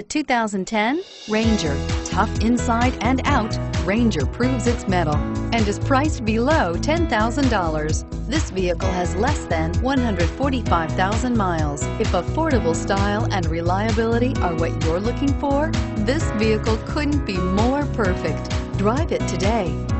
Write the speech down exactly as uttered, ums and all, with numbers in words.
two thousand ten Ranger. Tough inside and out, Ranger proves its mettle and is priced below ten thousand dollars. This vehicle has less than one hundred forty-five thousand miles. If affordable style and reliability are what you're looking for, this vehicle couldn't be more perfect. Drive it today.